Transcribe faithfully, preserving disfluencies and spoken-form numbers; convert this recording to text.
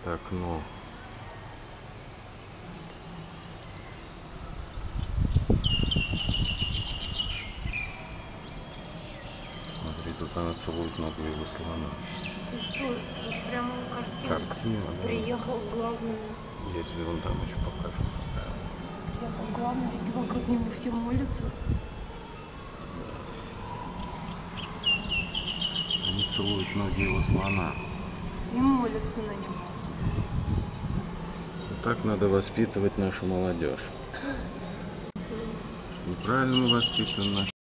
Это окно. Смотри, тут она целует ногу его слона. Ты что, вот прямо картинка. Картина, да. Приехал главный. Я тебе вон там еще покажу. Приехал главный, эти вокруг него все молятся. Они целуют ноги его слона. И молятся на него. Вот так надо воспитывать нашу молодежь. Неправильно мы воспитываем нашу